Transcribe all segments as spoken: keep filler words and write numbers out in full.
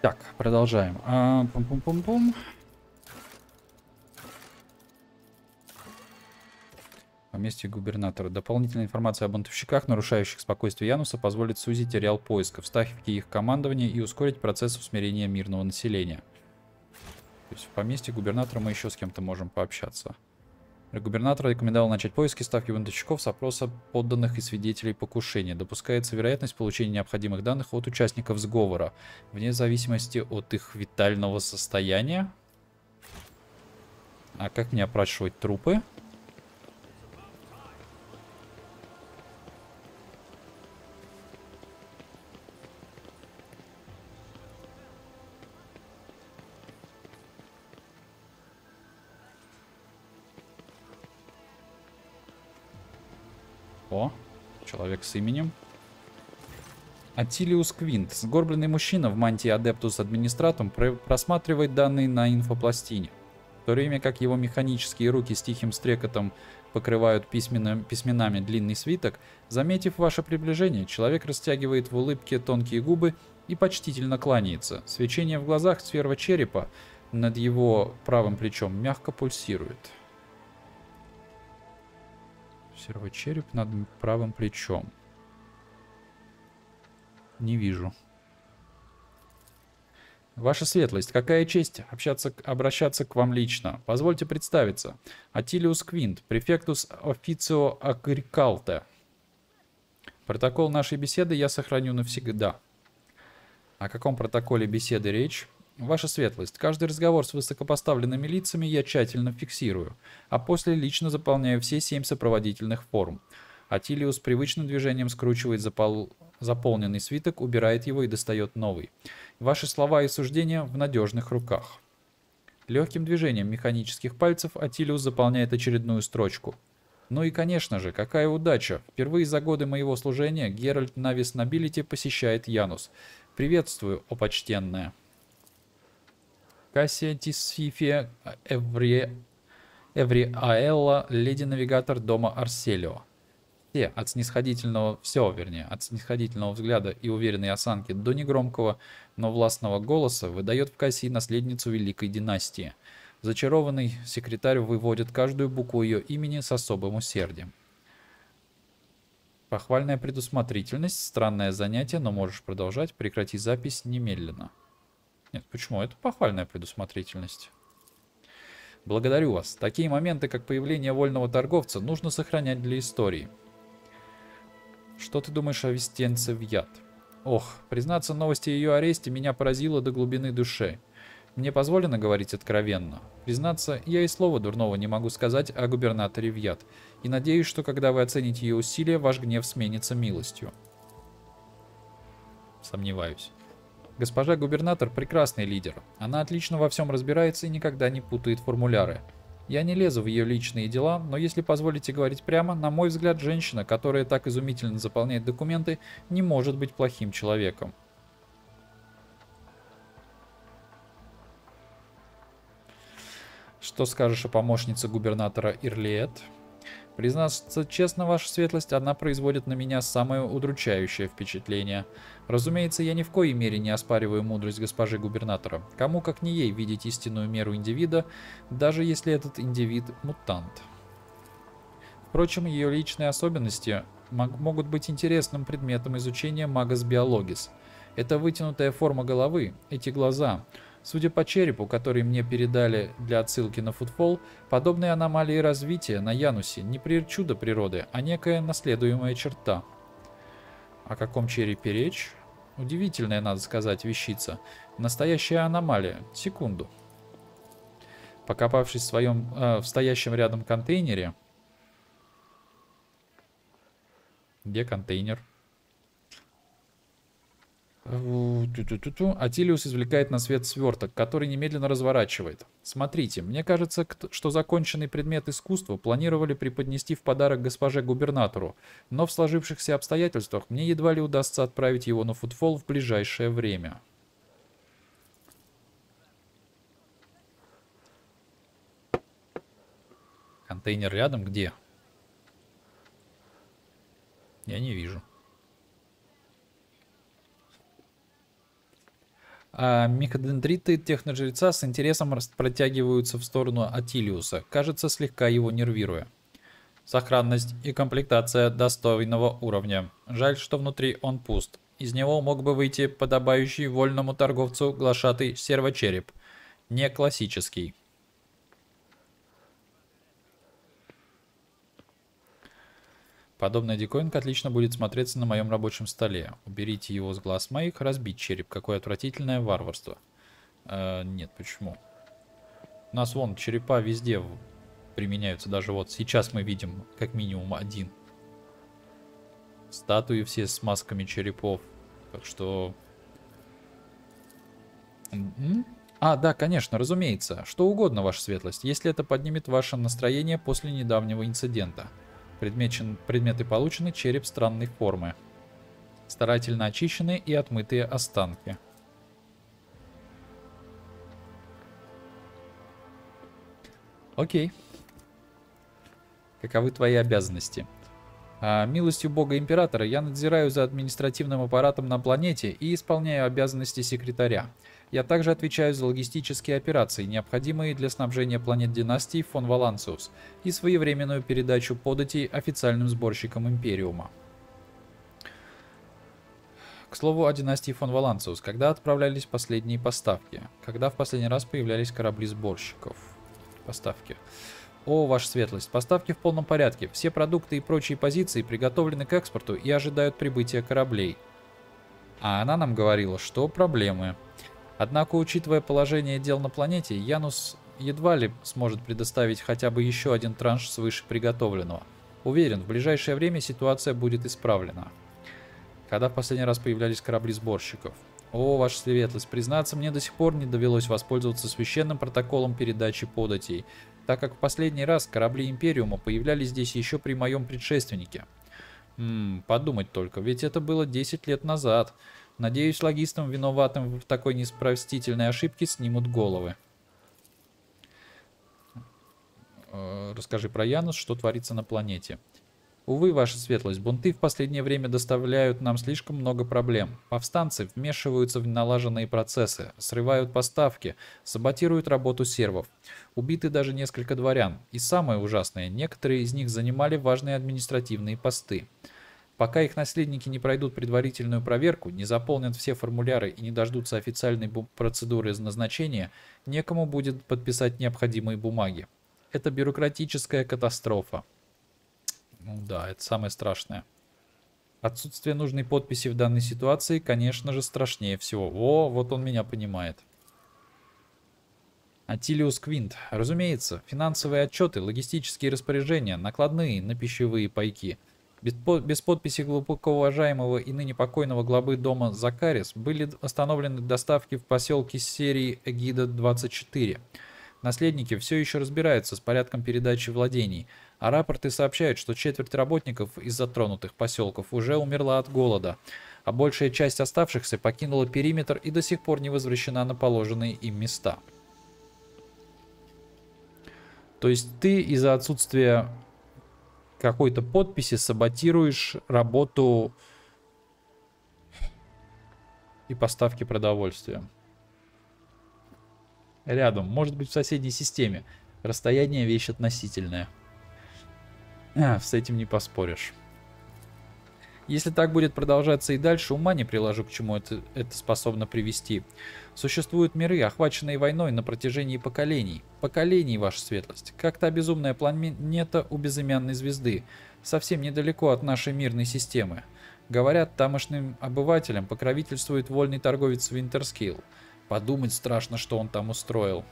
Так, продолжаем. А, пум-пум-пум-пум. Поместье губернатора. Дополнительная информация о бунтовщиках, нарушающих спокойствие Януса, позволит сузить ареал поиска, вставить их командование и ускорить процесс усмирения мирного населения. То есть в поместье губернатора мы еще с кем-то можем пообщаться. Губернатор рекомендовал начать поиски ставки бунтовщиков с опроса подданных и свидетелей покушения. Допускается вероятность получения необходимых данных от участников сговора, вне зависимости от их витального состояния. А как мне опрашивать трупы? О, человек с именем. Атилиус Квинт, сгорбленный мужчина в мантии Адептус Администратум, просматривает данные на инфопластине. В то время как его механические руки с тихим стрекотом покрывают письменным, письменами длинный свиток, заметив ваше приближение, человек растягивает в улыбке тонкие губы и почтительно кланяется. Свечение в глазах сферы черепа над его правым плечом мягко пульсирует. Серый череп над правым плечом. Не вижу. Ваша светлость, какая честь общаться, обращаться к вам лично. Позвольте представиться. Атилиус Квинт, префектус официо агрикалте. Протокол нашей беседы я сохраню навсегда. О каком протоколе беседы речь? Ваша светлость, каждый разговор с высокопоставленными лицами я тщательно фиксирую, а после лично заполняю все семь сопроводительных форм. Атилиус привычным движением скручивает запол... заполненный свиток, убирает его и достает новый. Ваши слова и суждения в надежных руках. Легким движением механических пальцев Атилиус заполняет очередную строчку. Ну и конечно же, какая удача! Впервые за годы моего служения Геральт Навис Нобилити посещает Янус. Приветствую, о почтенная. Кассия Тисфифия Эври... Эври Аэлла, леди-навигатор дома Арселио. Все от снисходительного, все, вернее, от снисходительного взгляда и уверенной осанки до негромкого, но властного голоса выдает в Кассии наследницу великой династии. Зачарованный секретарь выводит каждую букву ее имени с особым усердием. Похвальная предусмотрительность, странное занятие, но можешь продолжать, прекрати запись немедленно. Нет, почему? Это похвальная предусмотрительность. Благодарю вас. Такие моменты, как появление вольного торговца, нужно сохранять для истории. Что ты думаешь о Вестенце Вьят? Ох, признаться, новости о ее аресте меня поразило до глубины души. Мне позволено говорить откровенно. Признаться, я и слова дурного не могу сказать о губернаторе Вьят, и надеюсь, что когда вы оцените ее усилия, ваш гнев сменится милостью. Сомневаюсь. Госпожа губернатор прекрасный лидер. Она отлично во всем разбирается и никогда не путает формуляры. Я не лезу в ее личные дела, но если позволите говорить прямо, на мой взгляд, женщина, которая так изумительно заполняет документы, не может быть плохим человеком. Что скажешь о помощнице губернатора Ирлиет? Признаться честно, ваша светлость, она производит на меня самое удручающее впечатление. Разумеется, я ни в коей мере не оспариваю мудрость госпожи губернатора. Кому как не ей видеть истинную меру индивида, даже если этот индивид мутант. Впрочем, ее личные особенности могут быть интересным предметом изучения Магас Биологис. Это вытянутая форма головы, эти глаза. Судя по черепу, который мне передали для отсылки на футфол, подобные аномалии развития на Янусе не чудо природы, а некая наследуемая черта. О каком черепе речь? Удивительная, надо сказать, вещица. Настоящая аномалия. Секунду. Покопавшись в своем, э, в стоящем рядом контейнере... Где контейнер? Атилиус извлекает на свет сверток, который немедленно разворачивает. Смотрите, мне кажется, что законченный предмет искусства планировали преподнести в подарок госпоже губернатору, но в сложившихся обстоятельствах мне едва ли удастся отправить его на футфол в ближайшее время. Контейнер рядом? Где? Я не вижу. А меходендриты техножреца с интересом рас- протягиваются в сторону Атилиуса, кажется, слегка его нервируя. Сохранность и комплектация достойного уровня. Жаль, что внутри он пуст. Из него мог бы выйти подобающий вольному торговцу глашатый сервочереп. Не классический. Подобная диковинка отлично будет смотреться на моем рабочем столе. Уберите его с глаз моих, разбить череп. Какое отвратительное варварство. Э, нет, почему? У нас вон черепа везде применяются. Даже вот сейчас мы видим как минимум один. Статуи все с масками черепов. Так что... А, да, конечно, разумеется. Что угодно, ваша светлость, если это поднимет ваше настроение после недавнего инцидента. Предмечен, предметы получены, череп странной формы. Старательно очищенные и отмытые останки. Окей. Каковы твои обязанности? А, милостью бога императора я надзираю за административным аппаратом на планете и исполняю обязанности секретаря. Я также отвечаю за логистические операции, необходимые для снабжения планет династии фон Валансиус, и своевременную передачу податей официальным сборщикам Империума. К слову о династии фон Валансиус, когда отправлялись последние поставки? Когда в последний раз появлялись корабли сборщиков? Поставки. О, ваша светлость, поставки в полном порядке. Все продукты и прочие позиции приготовлены к экспорту и ожидают прибытия кораблей. А она нам говорила, что проблемы. Однако, учитывая положение дел на планете, Янус едва ли сможет предоставить хотя бы еще один транш свыше приготовленного. Уверен, в ближайшее время ситуация будет исправлена. Когда в последний раз появлялись корабли сборщиков? О, ваша светлость, признаться, мне до сих пор не довелось воспользоваться священным протоколом передачи податей, так как в последний раз корабли Империума появлялись здесь еще при моем предшественнике. Ммм, подумать только, ведь это было десять лет назад. Надеюсь, логистам, виноватым в такой непростительной ошибке, снимут головы. Расскажи про Янус, что творится на планете. Увы, ваша светлость, бунты в последнее время доставляют нам слишком много проблем. Повстанцы вмешиваются в налаженные процессы, срывают поставки, саботируют работу сервов. Убиты даже несколько дворян. И самое ужасное, некоторые из них занимали важные административные посты. Пока их наследники не пройдут предварительную проверку, не заполнят все формуляры и не дождутся официальной процедуры назначения, некому будет подписать необходимые бумаги. Это бюрократическая катастрофа. Ну да, это самое страшное. Отсутствие нужной подписи в данной ситуации, конечно же, страшнее всего. О, вот он меня понимает. Атилиус Квинт. Разумеется, финансовые отчеты, логистические распоряжения, накладные на пищевые пайки. Без, по без подписи глубоко уважаемого и ныне покойного главы дома Закарис были остановлены доставки в поселке серии Эгида двадцать четыре. Наследники все еще разбираются с порядком передачи владений, а рапорты сообщают, что четверть работников из затронутых поселков уже умерла от голода, а большая часть оставшихся покинула периметр и до сих пор не возвращена на положенные им места. То есть ты из-за отсутствия какой-то подписи саботируешь работу и поставки продовольствия. Рядом, может быть в соседней системе. Расстояние вещь относительная. А, с этим не поспоришь. Если так будет продолжаться и дальше, ума не приложу, к чему это, это способно привести. Существуют миры, охваченные войной на протяжении поколений. Поколений, ваша светлость. Как та безумная планета у безымянной звезды, совсем недалеко от нашей мирной системы. Говорят, тамошним обывателям покровительствует вольный торговец Винтерскилл. Подумать страшно, что он там устроил.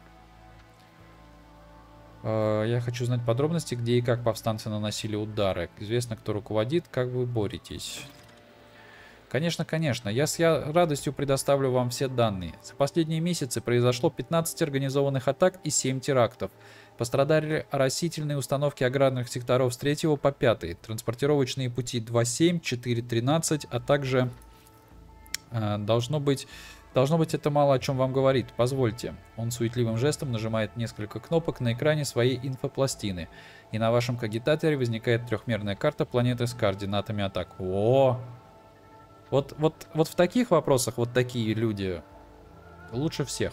Я хочу знать подробности, где и как повстанцы наносили удары. Известно, кто руководит, как вы боретесь. Конечно, конечно. Я с радостью предоставлю вам все данные. За последние месяцы произошло пятнадцать организованных атак и семь терактов. Пострадали оросительные установки аграрных секторов с третьего по пятый, транспортировочные пути два семь, четыре тринадцать, а также э, должно быть... Должно быть, это мало о чем вам говорит. Позвольте. Он суетливым жестом нажимает несколько кнопок на экране своей инфопластины. И на вашем кагитаторе возникает трехмерная карта планеты с координатами атак. О! Вот, вот, вот в таких вопросах вот такие люди Лучше всех.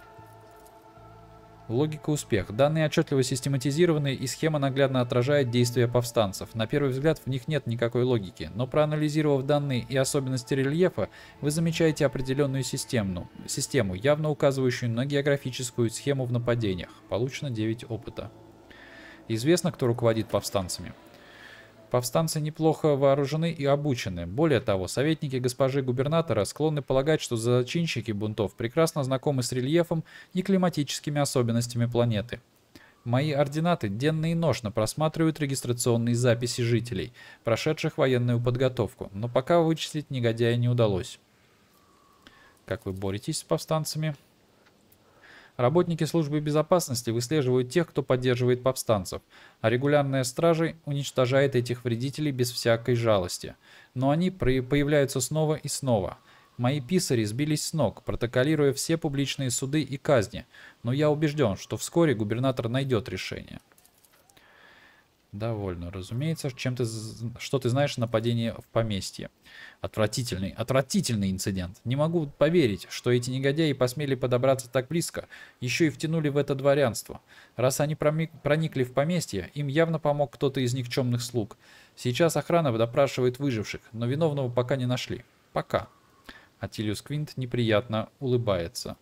Логика успех. Данные отчетливо систематизированы, и схема наглядно отражает действия повстанцев. На первый взгляд в них нет никакой логики, но проанализировав данные и особенности рельефа, вы замечаете определенную систему, систему, явно указывающую на географическую схему в нападениях. Получено девять опыта. Известно, кто руководит повстанцами. Повстанцы неплохо вооружены и обучены. Более того, советники госпожи губернатора склонны полагать, что зачинщики бунтов прекрасно знакомы с рельефом и климатическими особенностями планеты. Мои ординаты денно и ношно просматривают регистрационные записи жителей, прошедших военную подготовку, но пока вычислить негодяя не удалось. Как вы боретесь с повстанцами? Работники службы безопасности выслеживают тех, кто поддерживает повстанцев, а регулярная стража уничтожает этих вредителей без всякой жалости. Но они появляются снова и снова. Мои писари сбились с ног, протоколируя все публичные суды и казни, но я убежден, что вскоре губернатор найдет решение. Довольно, разумеется, чем ты, что ты знаешь о нападении в поместье. Отвратительный, отвратительный инцидент. Не могу поверить, что эти негодяи посмели подобраться так близко, еще и втянули в это дворянство. Раз они проникли в поместье, им явно помог кто-то из никчемных слуг. Сейчас охрана допрашивает выживших, но виновного пока не нашли. Пока. Атилиус Квинт неприятно улыбается.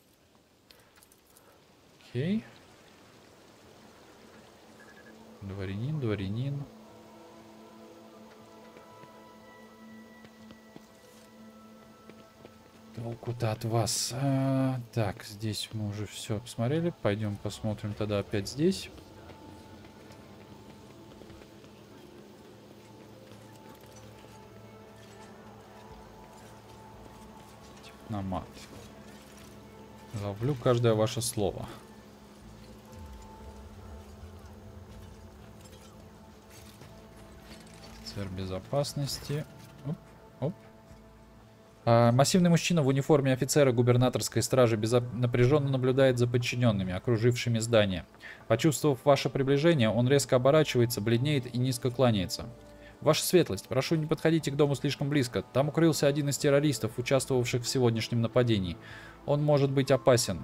Окей. Дворянин, дворянин. Толку-то от вас. А, так, здесь мы уже все посмотрели. Пойдем посмотрим тогда опять здесь. Техномат. Ловлю каждое ваше слово. Офицер безопасности. Оп, оп. А, массивный мужчина в униформе офицера губернаторской стражи безо... напряженно наблюдает за подчиненными, окружившими здание. Почувствовав ваше приближение, он резко оборачивается, бледнеет и низко кланяется. Ваша светлость, прошу, не подходите к дому слишком близко. Там укрылся один из террористов, участвовавших в сегодняшнем нападении. Он может быть опасен.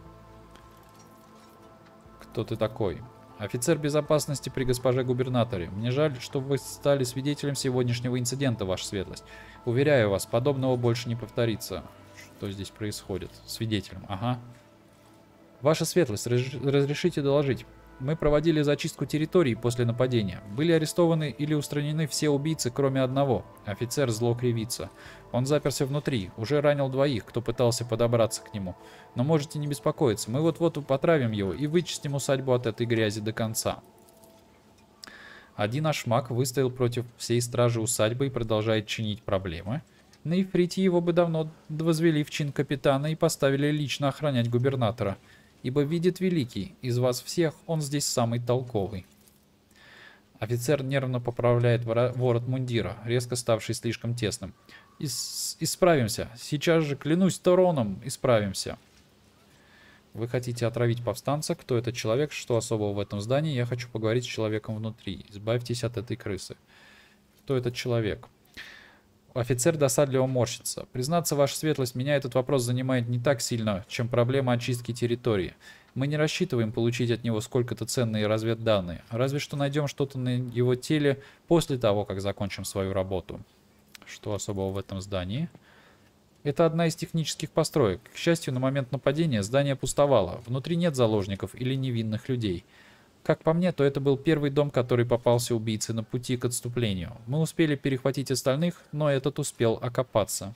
Кто ты такой? Офицер безопасности при госпоже губернаторе. Мне жаль, что вы стали свидетелем сегодняшнего инцидента, ваша светлость. Уверяю вас, подобного больше не повторится. Что здесь происходит? Свидетелем, ага. Ваша светлость, разрешите доложить. Мы проводили зачистку территории после нападения. Были арестованы или устранены все убийцы, кроме одного. Офицер зло кривится. Он заперся внутри, уже ранил двоих, кто пытался подобраться к нему. Но можете не беспокоиться, мы вот-вот потравим его и вычистим усадьбу от этой грязи до конца. Один ашмак выстоял против всей стражи усадьбы и продолжает чинить проблемы. На Ифрите его бы давно возвели в чин капитана и поставили лично охранять губернатора. Ибо видит великий, из вас всех он здесь самый толковый. Офицер нервно поправляет ворот мундира, резко ставший слишком тесным. Ис исправимся. Сейчас же, клянусь Тороном, исправимся. Вы хотите отравить повстанца? Кто этот человек? Что особого в этом здании? Я хочу поговорить с человеком внутри. Избавьтесь от этой крысы. Кто этот человек? Офицер досадливо морщится. Признаться, ваша светлость, меня этот вопрос занимает не так сильно, чем проблема очистки территории. Мы не рассчитываем получить от него сколько-то ценные разведданные. Разве что найдем что-то на его теле после того, как закончим свою работу. Что особого в этом здании? Это одна из технических построек. К счастью, на момент нападения здание пустовало. Внутри нет заложников или невинных людей. Как по мне, то это был первый дом, который попался убийце на пути к отступлению. Мы успели перехватить остальных, но этот успел окопаться.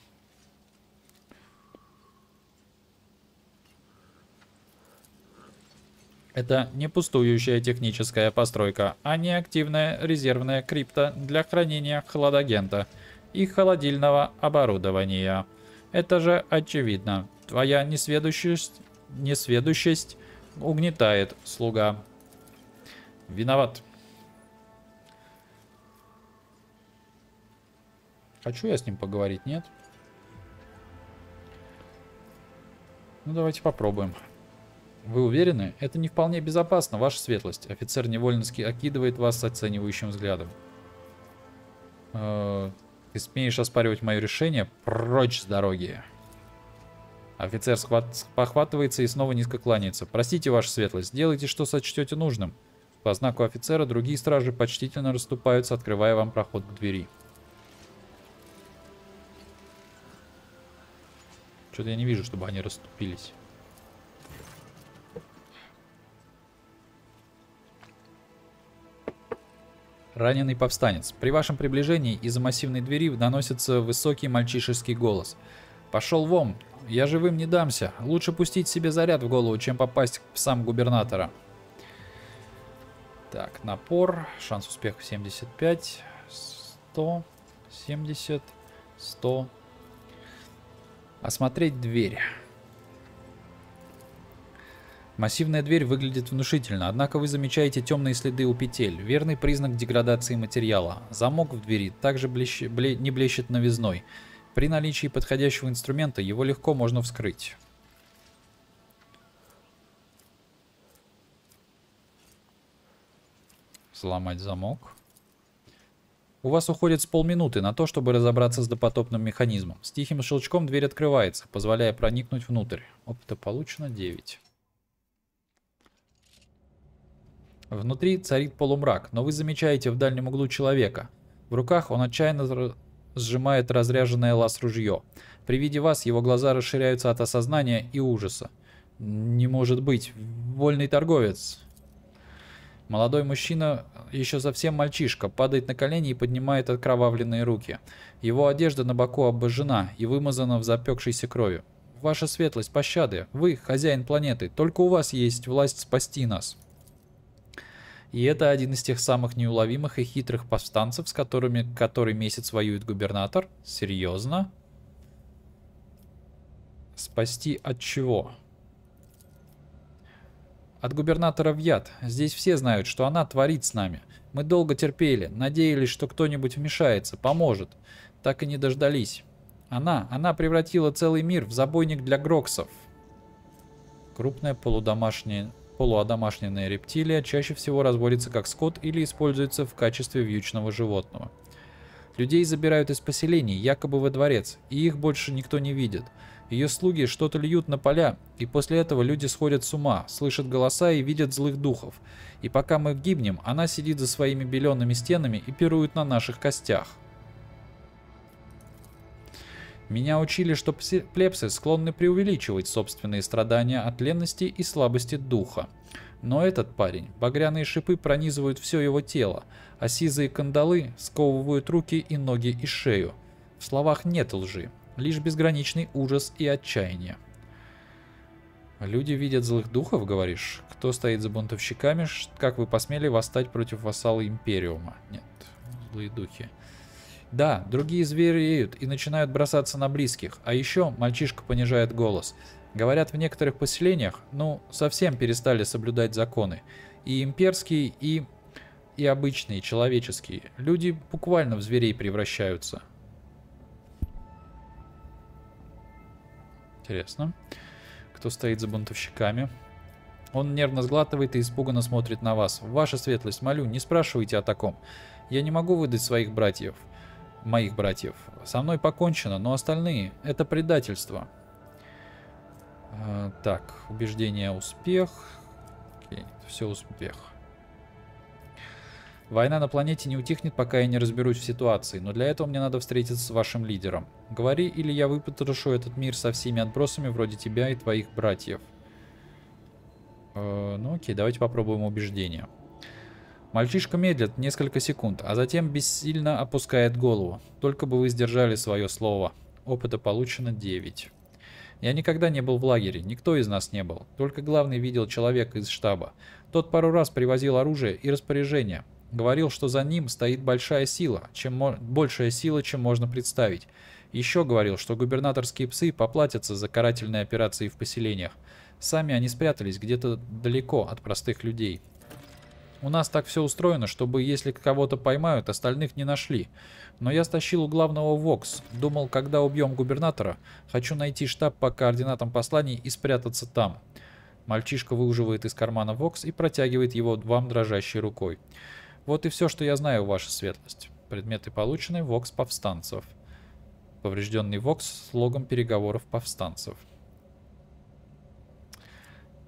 Это не пустующая техническая постройка, а не активная резервная крипта для хранения хладагента и холодильного оборудования. Это же очевидно. Твоя несведущесть, несведущесть угнетает, слуга. Виноват. Хочу я с ним поговорить, нет? Ну, давайте попробуем. Вы уверены? Это не вполне безопасно, ваша светлость. Офицер невольно окидывает вас оценивающим взглядом. Э-э, ты смеешь оспаривать мое решение? Прочь с дороги. Офицер схват... похватывается и снова низко кланяется. Простите, ваша светлость, делайте, что сочтете нужным. По знаку офицера другие стражи почтительно расступаются, открывая вам проход к двери. Что-то я не вижу, чтобы они расступились. Раненый повстанец. При вашем приближении из-за массивной двери доносится высокий мальчишеский голос. «Пошел вон! Я живым не дамся. Лучше пустить себе заряд в голову, чем попасть в сам губернатора». Так, напор. Шанс успеха семьдесят пять. сто. семьдесят. сто. Осмотреть дверь. Массивная дверь выглядит внушительно, однако вы замечаете темные следы у петель, верный признак деградации материала. Замок в двери также блещ... бле... не блещет новизной. При наличии подходящего инструмента его легко можно вскрыть. Взломать замок. У вас уходит с полминуты на то, чтобы разобраться с допотопным механизмом. С тихим щелчком дверь открывается, позволяя проникнуть внутрь. Опыта получено девять. Внутри царит полумрак, но вы замечаете в дальнем углу человека. В руках он отчаянно сжимает разряженное лаз-ружье. При виде вас его глаза расширяются от осознания и ужаса. Не может быть, вольный торговец. Молодой мужчина, еще совсем мальчишка, падает на колени и поднимает окровавленные руки. Его одежда на боку обожжена и вымазана в запекшейся крови. Ваша светлость, пощады, вы хозяин планеты, только у вас есть власть спасти нас. И это один из тех самых неуловимых и хитрых повстанцев, с которыми который месяц воюет губернатор? Серьезно? Спасти от чего? От губернатора в яд. Здесь все знают, что она творит с нами. Мы долго терпели, надеялись, что кто-нибудь вмешается, поможет. Так и не дождались. Она, она превратила целый мир в забойник для гроксов. Крупная полудомашняя... полуодомашненная рептилия чаще всего разводится как скот или используется в качестве вьючного животного. Людей забирают из поселений, якобы во дворец, и их больше никто не видит. Ее слуги что-то льют на поля, и после этого люди сходят с ума, слышат голоса и видят злых духов. И пока мы гибнем, она сидит за своими белеными стенами и пирует на наших костях. Меня учили, что плебсы склонны преувеличивать собственные страдания от ленности и слабости духа. Но этот парень, багряные шипы пронизывают все его тело, а сизые кандалы сковывают руки и ноги и шею. В словах нет лжи, лишь безграничный ужас и отчаяние. Люди видят злых духов, говоришь? Кто стоит за бунтовщиками? Как вы посмели восстать против вассала Империума? Нет, злые духи. Да, другие звереют и начинают бросаться на близких, а еще мальчишка понижает голос. Говорят, в некоторых поселениях, ну, совсем перестали соблюдать законы. И имперские, и, и обычные, человеческие. Люди буквально в зверей превращаются. Интересно. Кто стоит за бунтовщиками? Он нервно сглатывает и испуганно смотрит на вас. Ваша светлость, молю, не спрашивайте о таком. Я не могу выдать своих братьев. Моих братьев. Со мной покончено, но остальные — это предательство. А, так, убеждение успех. Окей, все успех. Война на планете не утихнет, пока я не разберусь в ситуации, но для этого мне надо встретиться с вашим лидером. Говори, или я выпотрошу этот мир со всеми отбросами вроде тебя и твоих братьев. Э, ну окей, давайте попробуем убеждение. Мальчишка медлит несколько секунд, а затем бессильно опускает голову. Только бы вы сдержали свое слово. Опыта получено девять. Я никогда не был в лагере, никто из нас не был. Только главный видел человека из штаба. Тот пару раз привозил оружие и распоряжение. Говорил, что за ним стоит большая сила, чем большая сила, чем можно представить. Еще говорил, что губернаторские псы поплатятся за карательные операции в поселениях. Сами они спрятались где-то далеко от простых людей. У нас так все устроено, чтобы если кого-то поймают, остальных не нашли. Но я стащил у главного Вокс. Думал, когда убьем губернатора, хочу найти штаб по координатам посланий и спрятаться там. Мальчишка выуживает из кармана Вокс и протягивает его вам дрожащей рукой. Вот и все, что я знаю, ваша светлость. Предметы получены. Вокс повстанцев. Поврежденный Вокс с логом переговоров повстанцев.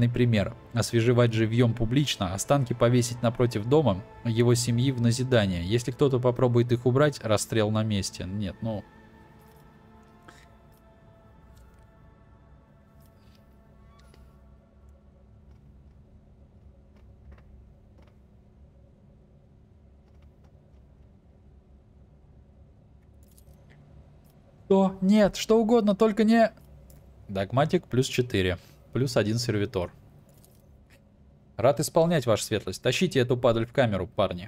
показательный пример. Освежевать живьем публично, останки повесить напротив дома его семьи в назидание. Если кто-то попробует их убрать, расстрел на месте. Нет, ну... Что? Нет, что угодно, только не... Догматик плюс четыре. Плюс один сервитор. Рад исполнять, ваша светлость. Тащите эту падаль в камеру, парни.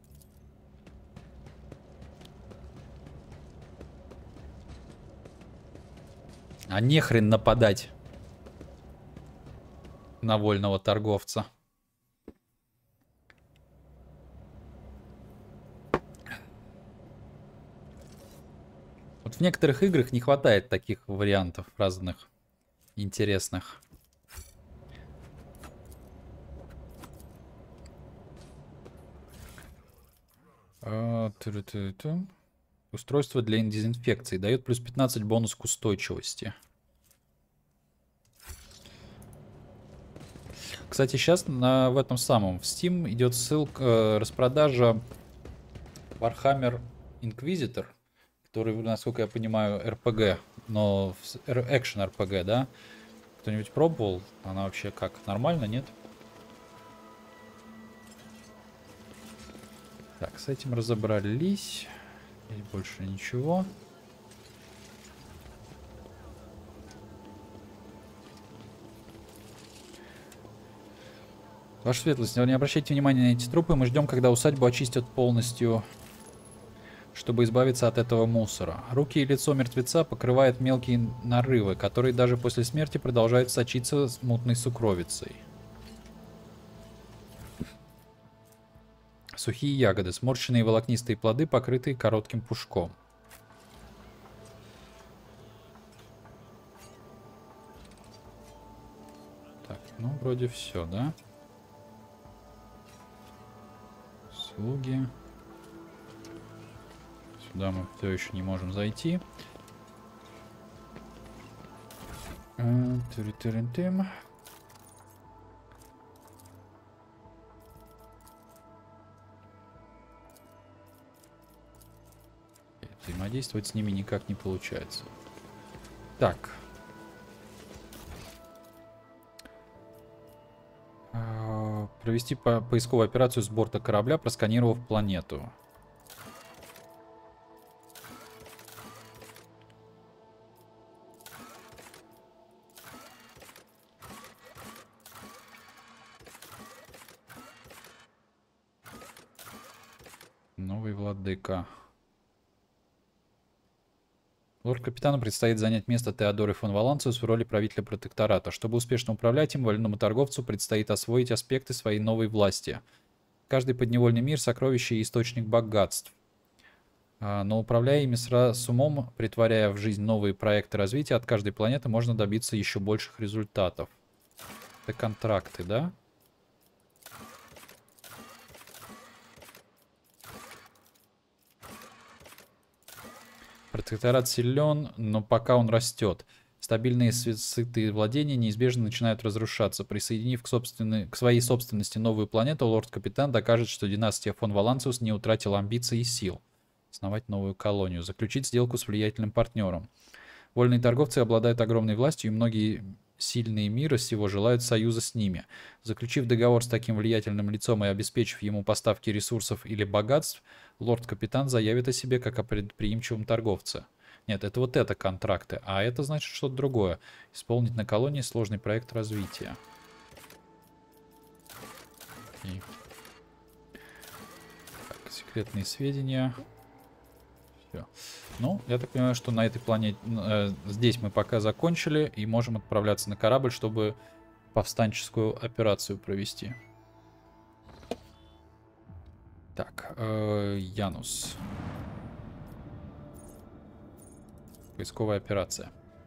А нехрен нападать на вольного торговца. Вот в некоторых играх не хватает таких вариантов разных интересных. А, устройство для дезинфекции дает плюс пятнадцать бонус к устойчивости. Кстати, сейчас на, в этом самом в Steam идет ссылка, э, распродажа Warhammer Inquisitor, который, насколько я понимаю, эр пи джи, но экшен эр пи джи, да? Кто-нибудь пробовал? Она вообще как? Нормально, нет? Так, с этим разобрались. Здесь больше ничего. Ваша светлость, не обращайте внимания на эти трупы. Мы ждем, когда усадьбу очистят полностью, чтобы избавиться от этого мусора. Руки и лицо мертвеца покрывают мелкие нарывы, которые даже после смерти продолжают сочиться с мутной сукровицей. Сухие ягоды, сморщенные волокнистые плоды, покрытые коротким пушком. Так, ну вроде все, да? Слуги. Сюда мы все еще не можем зайти. Тыры-тыры-тым. Взаимодействовать с ними никак не получается. Так. Провести по поисковую операцию с борта корабля, просканировав планету. Новый владыка. Лорд-капитану предстоит занять место Теодоры фон Валанциус в роли правителя протектората. Чтобы успешно управлять им, вольному торговцу предстоит освоить аспекты своей новой власти. Каждый подневольный мир — сокровище и источник богатств. Но управляя ими с умом, притворяя в жизнь новые проекты развития, от каждой планеты можно добиться еще больших результатов. Это контракты, да? Протекторат силен, но пока он растет. Стабильные сытые владения неизбежно начинают разрушаться. Присоединив к, собственной, к своей собственности новую планету, лорд-капитан докажет, что династия фон Валанциус не утратила амбиций и сил. Основать новую колонию. Заключить сделку с влиятельным партнером. Вольные торговцы обладают огромной властью, и многие сильные мира сего желают союза с ними. Заключив договор с таким влиятельным лицом и обеспечив ему поставки ресурсов или богатств, лорд-капитан заявит о себе как о предприимчивом торговце. Нет, это вот это контракты, а это значит что-то другое. Исполнить на колонии сложный проект развития. И... Так, секретные сведения. Все. Ну, я так понимаю, что на этой планете... Э, здесь мы пока закончили и можем отправляться на корабль, чтобы повстанческую операцию провести. Так, э, Янус. Поисковая операция.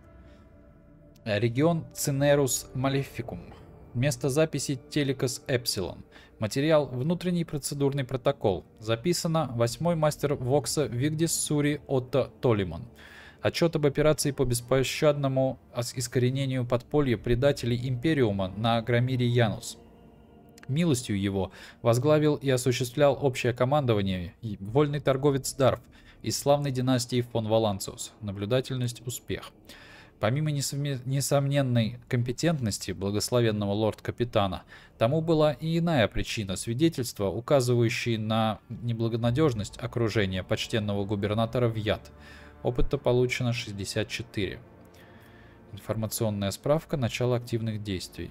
Регион Цинерус Малефикум. Место записи Телекос Эпсилон. Материал — внутренний процедурный протокол. Записано восьмой мастер Вокса Вигдис Сури Отто Толимон. Отчет об операции по беспощадному искоренению подполья предателей Империума на Агромире Янус. Милостью его возглавил и осуществлял общее командование вольный торговец Дарф из славной династии фон Валанциус. Наблюдательность — успех. Помимо несомненной компетентности благословенного лорд-капитана, тому была и иная причина — свидетельства, указывающие на неблагонадежность окружения почтенного губернатора Вьят. Опыта получено шестьдесят четыре. Информационная справка. Начало активных действий.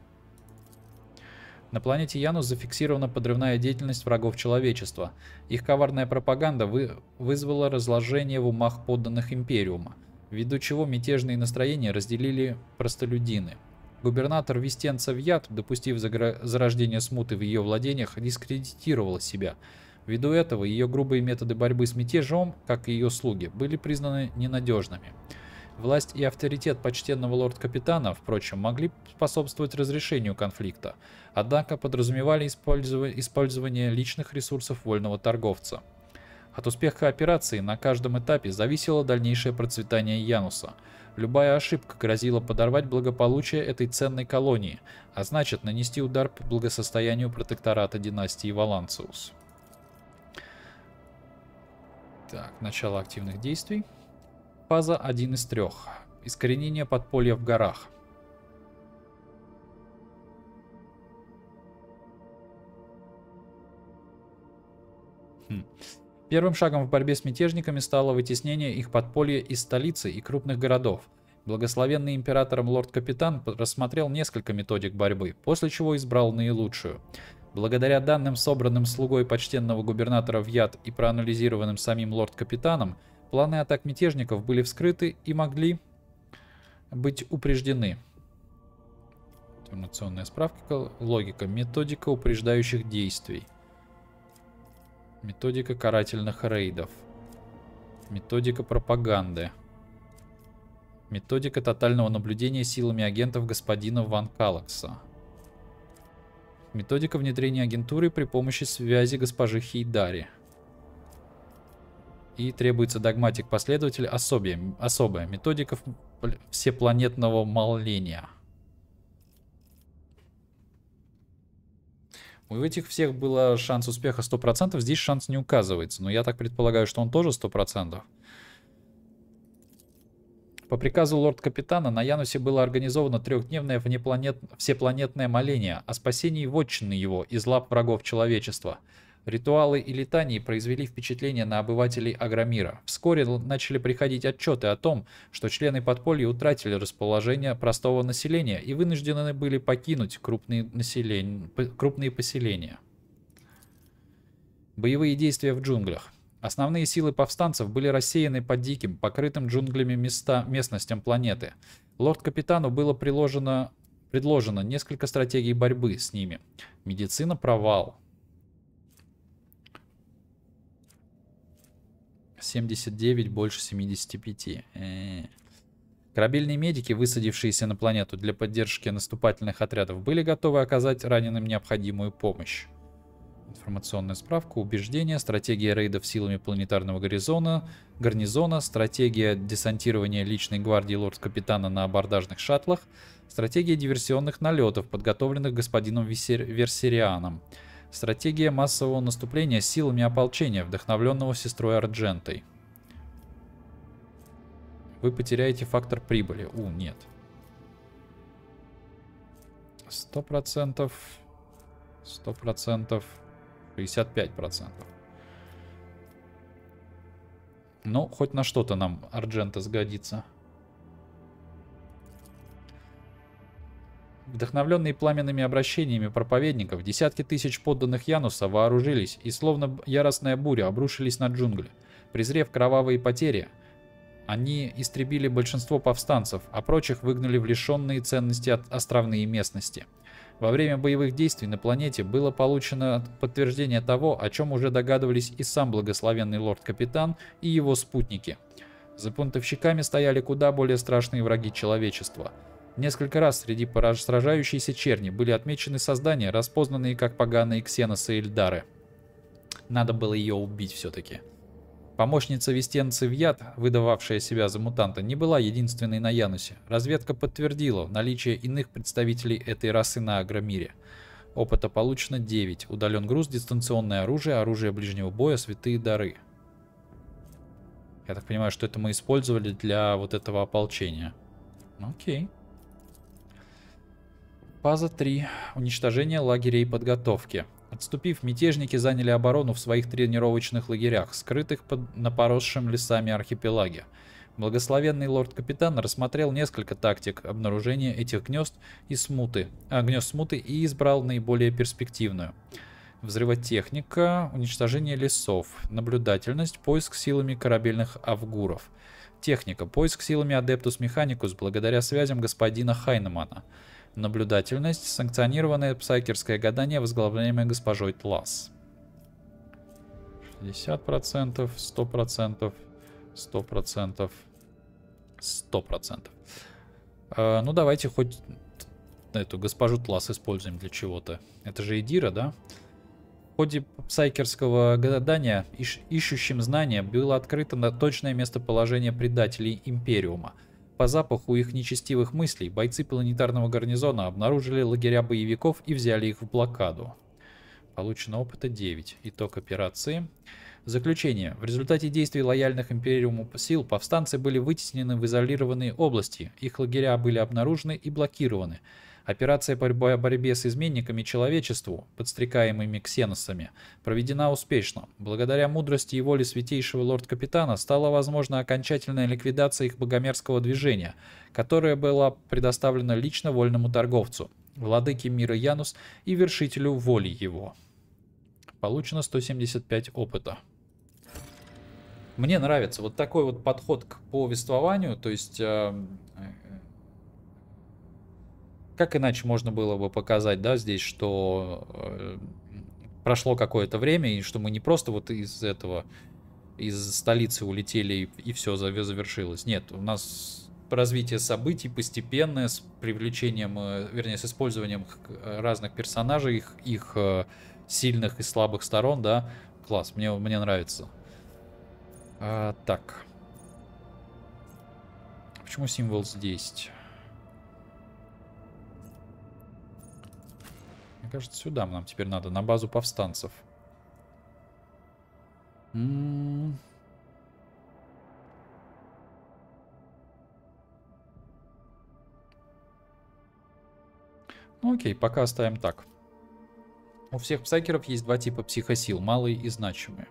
На планете Янус зафиксирована подрывная деятельность врагов человечества. Их коварная пропаганда вы... вызвала разложение в умах подданных Империума, ввиду чего мятежные настроения разделили простолюдины. Губернатор Вистенца Вьят, допустив зарождение смуты в ее владениях, дискредитировала себя. Ввиду этого ее грубые методы борьбы с мятежом, как и ее слуги, были признаны ненадежными. Власть и авторитет почтенного лорд-капитана, впрочем, могли способствовать разрешению конфликта, однако подразумевали использование, использование личных ресурсов вольного торговца. От успеха операции на каждом этапе зависело дальнейшее процветание Януса. Любая ошибка грозила подорвать благополучие этой ценной колонии, а значит нанести удар по благосостоянию протектората династии Валанциус. Так, начало активных действий. Фаза один из трех. Искоренение подполья в горах. Хм. Первым шагом в борьбе с мятежниками стало вытеснение их подполья из столицы и крупных городов. Благословенный императором лорд-капитан рассмотрел несколько методик борьбы, после чего избрал наилучшую. Благодаря данным, собранным слугой почтенного губернатора Вьят и проанализированным самим лорд-капитаном, планы атак мятежников были вскрыты и могли быть упреждены. Информационная справка, логика, методика упреждающих действий. Методика карательных рейдов. Методика пропаганды. Методика тотального наблюдения силами агентов господина Ван Калакса. Методика внедрения агентуры при помощи связи госпожи Хейдари. И требуется догматик-последователь особая, особая методика всепланетного моления. У этих всех было шанс успеха сто процентов, здесь шанс не указывается, но я так предполагаю, что он тоже сто процентов. По приказу лорд-капитана на Янусе было организовано трехдневное внепланет... всепланетное моление о спасении вотчины его из лап врагов человечества. Ритуалы и летании произвели впечатление на обывателей Агромира. Вскоре начали приходить отчеты о том, что члены подполья утратили расположение простого населения и вынуждены были покинуть крупные, населен... крупные поселения. Боевые действия в джунглях. Основные силы повстанцев были рассеяны по диким, покрытым джунглями места, местностям планеты. Лорд-капитану было приложено, предложено несколько стратегий борьбы с ними. Медицина — провал. семьдесят девять больше семидесяти пяти. Э-э-э. Корабельные медики, высадившиеся на планету для поддержки наступательных отрядов, были готовы оказать раненым необходимую помощь. Информационная справка, убеждения, стратегия рейдов силами планетарного гарнизона, гарнизона, стратегия десантирования личной гвардии лорд-капитана на абордажных шаттлах, стратегия диверсионных налетов, подготовленных господином Висер... Версерианом, стратегия массового наступления силами ополчения, вдохновленного сестрой Арджентой. Вы потеряете фактор прибыли. У, нет. Сто процентов. Сто процентов. шестьдесят пять процентов. Ну, хоть на что-то нам Арджента сгодится. Вдохновленные пламенными обращениями проповедников, десятки тысяч подданных Януса вооружились и, словно яростная буря, обрушились на джунгли. Презрев кровавые потери, они истребили большинство повстанцев, а прочих выгнали в лишенные ценности от островные местности. Во время боевых действий на планете было получено подтверждение того, о чем уже догадывались и сам благословенный лорд-капитан и его спутники. За бунтовщиками стояли куда более страшные враги человечества. Несколько раз среди сражающейся черни были отмечены создания, распознанные как поганые ксеносы и эльдары. Надо было ее убить все-таки. Помощница Вестенцы Вьят, выдававшая себя за мутанта, не была единственной на Янусе. Разведка подтвердила наличие иных представителей этой расы на Агромире. Опыта получено девять. Удален груз, дистанционное оружие, оружие ближнего боя, святые дары. Я так понимаю, что это мы использовали для вот этого ополчения. Окей. Фаза три. Уничтожение лагерей подготовки. Отступив, мятежники заняли оборону в своих тренировочных лагерях, скрытых под, на поросшем лесами архипелаге. Благословенный лорд-капитан рассмотрел несколько тактик обнаружения этих гнезд и смуты, а, гнезд смуты и избрал наиболее перспективную. Взрывотехника, уничтожение лесов, наблюдательность, поиск силами корабельных авгуров. Техника, поиск силами Адептус Механикус благодаря связям господина Хайнемана. Наблюдательность, санкционированное псайкерское гадание, возглавляемое госпожой Тлас. шестьдесят процентов, сто процентов, сто процентов, сто процентов. Э, ну, давайте хоть эту госпожу Тлас используем для чего-то. Это же Эдира, да? В ходе псайкерского гадания, ищ ищущим знания, было открыто точное местоположение предателей Империума. По запаху их нечестивых мыслей, бойцы планетарного гарнизона обнаружили лагеря боевиков и взяли их в блокаду. Получено опыта девять. Итог операции. Заключение. В результате действий лояльных Империуму сил повстанцы были вытеснены в изолированные области, их лагеря были обнаружены и блокированы. Операция по борьбе с изменниками человечеству, подстрекаемыми ксеносами, проведена успешно. Благодаря мудрости и воле святейшего лорд-капитана стала возможна окончательная ликвидация их богомерзкого движения, которое было предоставлено лично вольному торговцу, владыке мира Янус и вершителю воли его. Получено сто семьдесят пять опыта. Мне нравится вот такой вот подход к повествованию, то есть... Э Как иначе можно было бы показать, да, здесь, что э, прошло какое-то время, и что мы не просто вот из этого, из столицы улетели и, и все завершилось. Нет, у нас развитие событий постепенное, с привлечением, э, вернее, с использованием разных персонажей, их, их э, сильных и слабых сторон, да. Класс, мне, мне нравится. А, так. Почему символ здесь? Мне кажется, сюда нам теперь надо, на базу повстанцев. М-м-м. Ну окей, пока оставим так. У всех псайкеров есть два типа психосил, малые и значимые.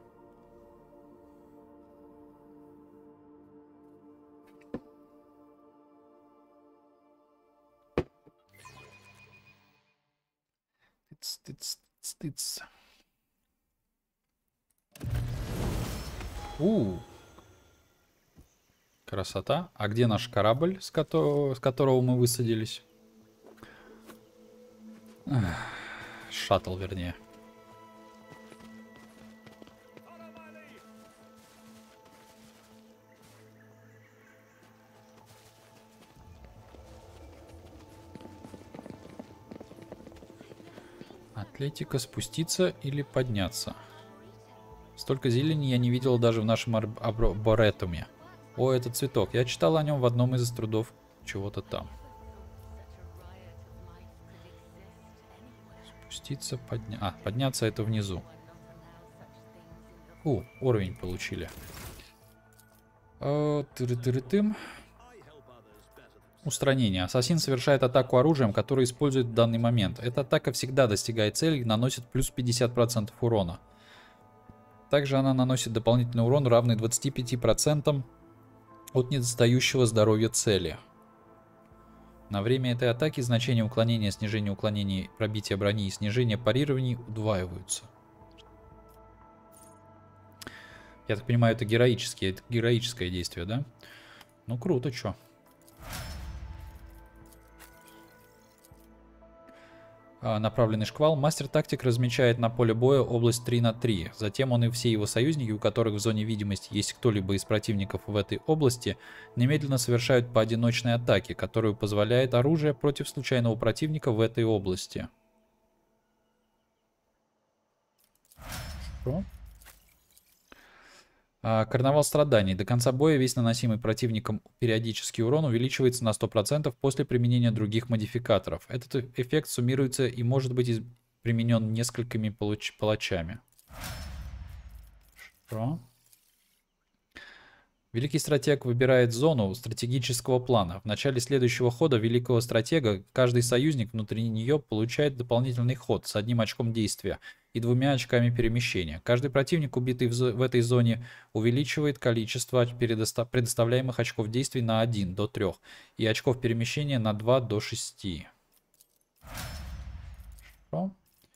Тыц, тыц, тыц. У, красота. А где наш корабль, с которого, с которого мы высадились? Ах, шаттл, вернее. Атлетика, спуститься или подняться? Столько зелени я не видел даже в нашем арборетуме. О, этот цветок. Я читал о нем в одном из трудов чего-то там. Спуститься, подня... А, подняться это внизу. У, уровень получили. Тыры-тыры-тым. Устранение. Ассасин совершает атаку оружием, которое использует в данный момент. Эта атака всегда достигает цели и наносит плюс пятьдесят процентов урона. Также она наносит дополнительный урон, равный двадцати пяти процентам от недостающего здоровья цели. На время этой атаки значения уклонения, снижения уклонений, пробития брони и снижения парирований удваиваются. Я так понимаю, это героические, это героическое действие, да? Ну круто, чё. Направленный шквал. Мастер-тактик размечает на поле боя область три на три. Затем он и все его союзники, у которых в зоне видимости есть кто-либо из противников в этой области, немедленно совершают поодиночные атаки, которую позволяет оружие против случайного противника в этой области. Что? Карнавал страданий. До конца боя весь наносимый противником периодический урон увеличивается на сто процентов после применения других модификаторов. Этот эффект суммируется и может быть применен несколькими палач палачами. Что? Великий стратег выбирает зону стратегического плана. В начале следующего хода великого стратега каждый союзник внутри нее получает дополнительный ход с одним очком действия и двумя очками перемещения. Каждый противник, убитый в, в этой зоне, увеличивает количество предоставляемых очков действий на один до трёх и очков перемещения на два до шести. Что?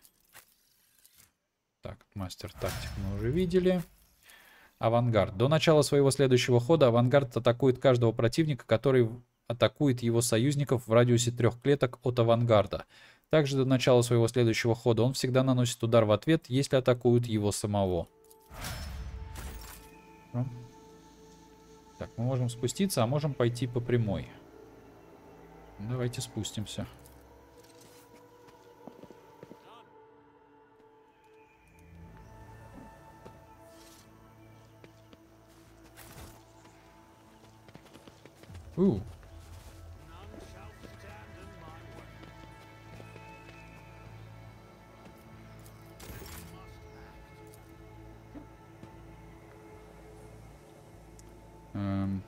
Так, мастер-тактик мы уже видели. Авангард. До начала своего следующего хода авангард атакует каждого противника, который атакует его союзников в радиусе трех клеток от авангарда. Также до начала своего следующего хода он всегда наносит удар в ответ, если атакуют его самого. Так, мы можем спуститься, а можем пойти по прямой. Давайте спустимся. У. Эм.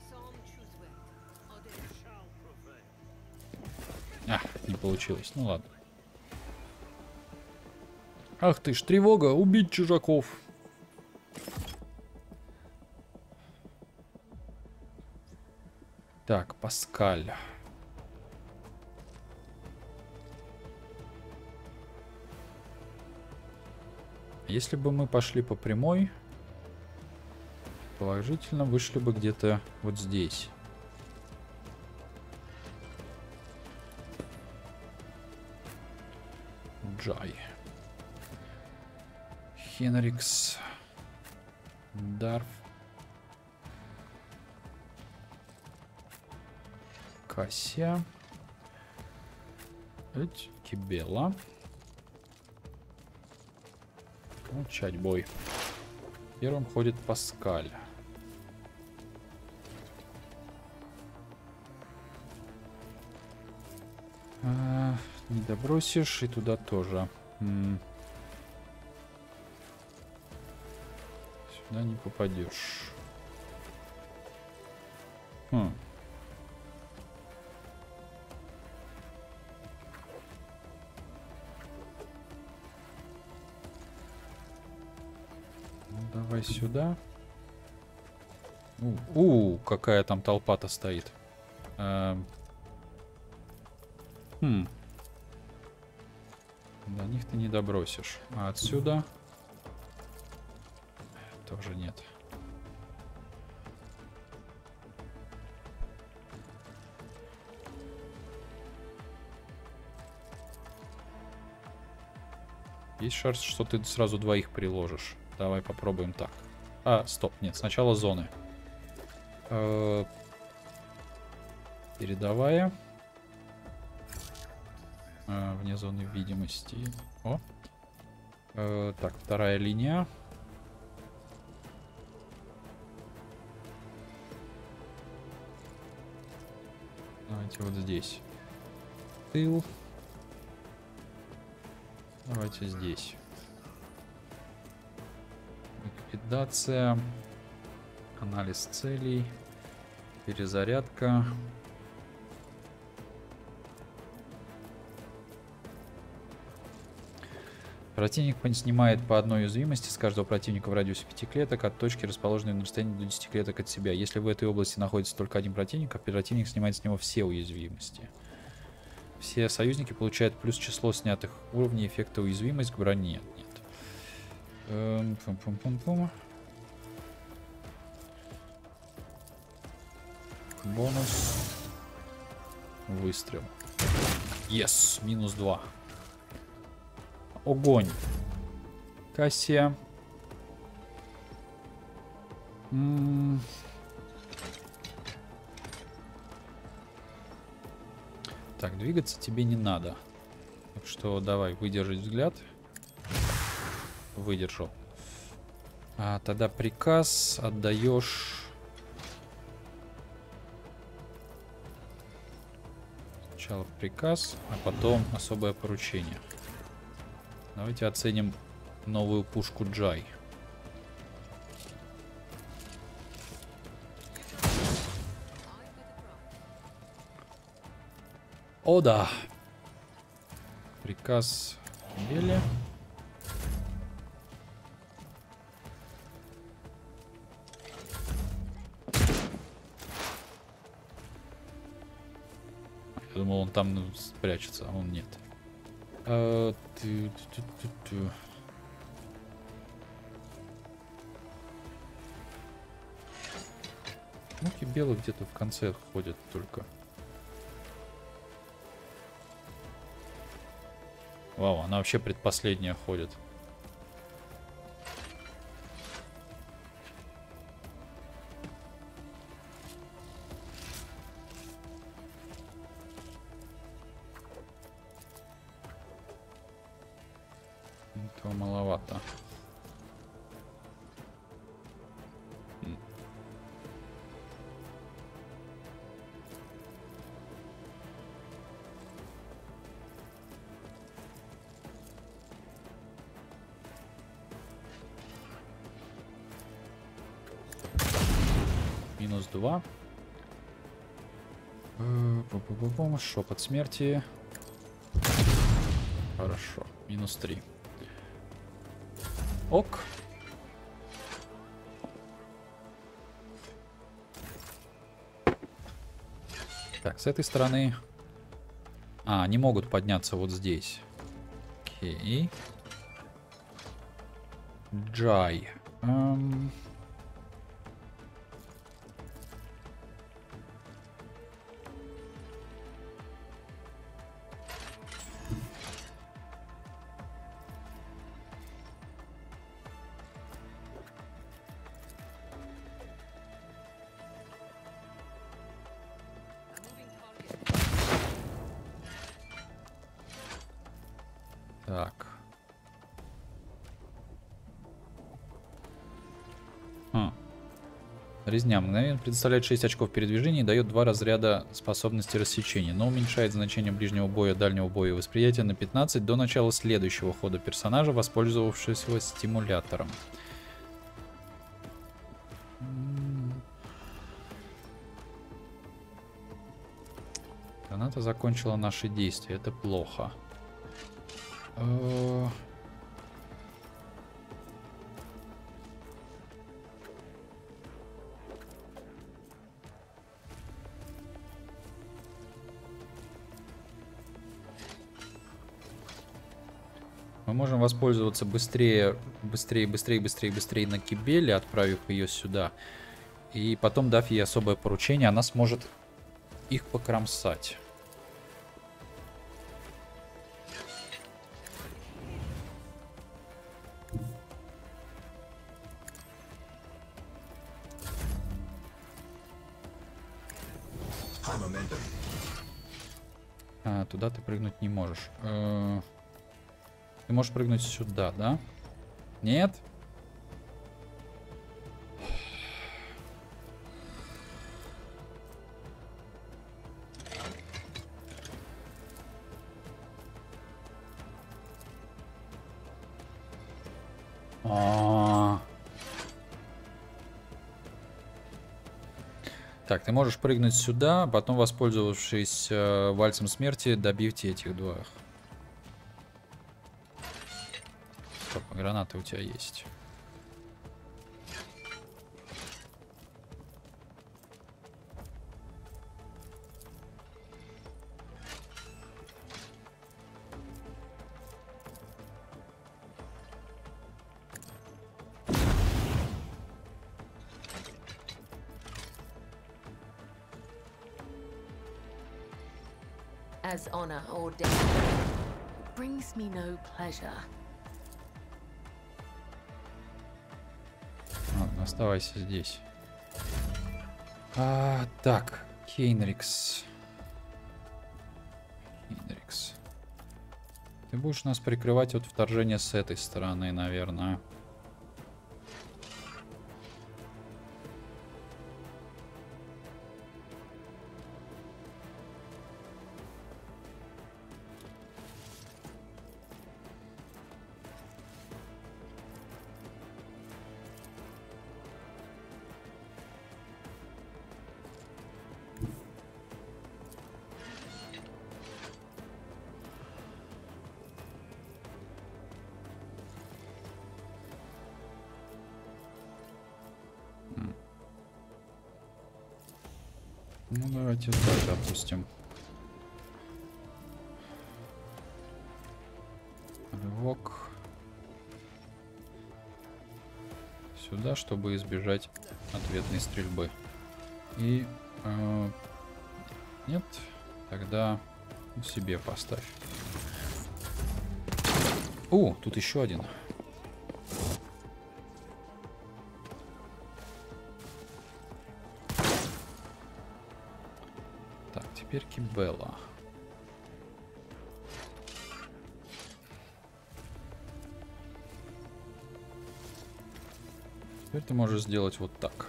А, не получилось. Ну ладно. Ах ты ж, тревога, убить чужаков. Так, Паскаль. Если бы мы пошли по прямой, положительно вышли бы где-то вот здесь. Джай. Хенрикс. Дарф. Кася. Эть, Кибела. Начать бой. Первым ходит Паскаль. А, не добросишь, и туда тоже. М-м. Сюда не попадешь. Хм. Давай сюда. У, у, какая там толпа-то стоит. Эм. Хм. До них ты не добросишь. А отсюда тоже нет. Есть шанс, что ты сразу двоих приложишь. Давай попробуем так. А, стоп, нет, сначала зоны. Э-э- передовая. Э-э- вне зоны видимости. О. Э-э- так, вторая линия. Давайте вот здесь. Тыл. Давайте здесь. Ликвидация. Анализ целей. Перезарядка. Противник снимает по одной уязвимости с каждого противника в радиусе пяти клеток от точки, расположенной на расстоянии до десяти клеток от себя. Если в этой области находится только один противник, противник снимает с него все уязвимости. Все союзники получают плюс число снятых уровней эффекта уязвимость к броне. Нет. Эм, пум-пум-пум-пум. Бонус. Выстрел. Yes, минус два. Огонь. Кассия. М-м. Так, двигаться тебе не надо. Так что давай, выдержать взгляд. Выдержал. А тогда приказ отдаешь. Сначала приказ, а потом особое поручение. Давайте оценим новую пушку Джай. О, да. Приказ Бели. Я думал, он там ну, спрячется, а он нет. А, ты, ты, ты, ты. Муки белых где-то в конце ходят только. Вау, она вообще предпоследняя ходит. Этого маловато. Минус два. Шепот смерти. Хорошо. Минус три. Ок. Так, с этой стороны... А, они могут подняться вот здесь. Окей. Джай. Эм... Так. А. Резня мгновенно предоставляет шесть очков передвижения и дает два разряда способности рассечения, но уменьшает значение ближнего боя, дальнего боя и восприятия на пятнадцать до начала следующего хода персонажа, воспользовавшегося стимулятором. Граната закончила наши действия, это плохо. Мы можем воспользоваться быстрее, быстрее, быстрее, быстрее, быстрее на Кибеле, отправив ее сюда. И потом, дав ей особое поручение, она сможет их покромсать. А, туда ты прыгнуть не можешь. Э-э- ты можешь прыгнуть сюда, да? Нет? А-а-а. Так, ты можешь прыгнуть сюда, потом, воспользовавшись э, вальсом смерти, добьете этих двоих. Стоп, гранаты у тебя есть. As honor or death brings me no pleasure. Ладно, оставайся здесь. А, так, Хейнрикс. Хейнрикс. Ты будешь нас прикрывать от вторжения с этой стороны, наверное. Ну, давайте сюда опустим. Рывок. Сюда, чтобы избежать ответной стрельбы. И... Э, нет? Тогда себе поставь. О, тут еще один. Теперь Кибелла. Теперь ты можешь сделать вот так.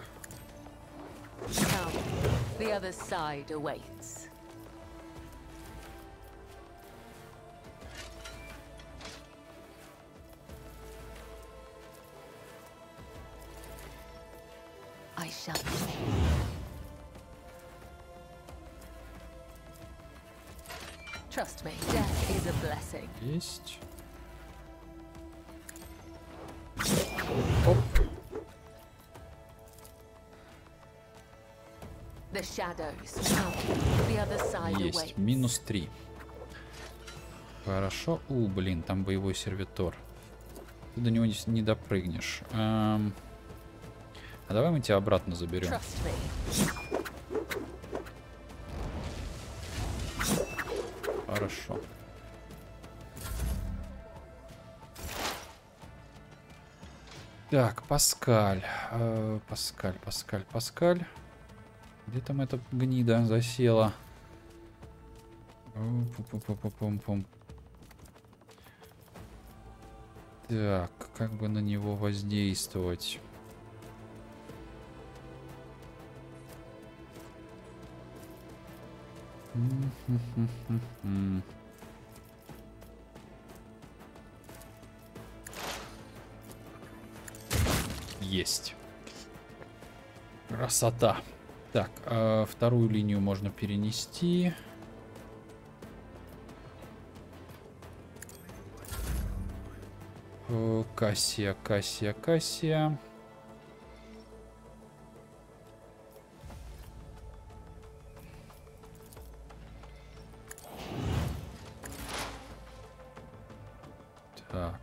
The other side awaits. I shall. Trust me, death is a blessing. Есть. Оп. The shadows. The other side Есть. awaits. Минус три. Хорошо. У, блин, там боевой сервитор. Ты до него не, не допрыгнешь. Эм... А давай мы тебя обратно заберем. Trust me. Хорошо. Так, Паскаль. Э, Паскаль, Паскаль, Паскаль. Где там эта гнида засела? Пум-пум-пум-пум-пум. Так, как бы на него воздействовать? Есть. Красота. Так, э, вторую линию можно перенести. Э, Кассия, Кассия, Кассия. Так.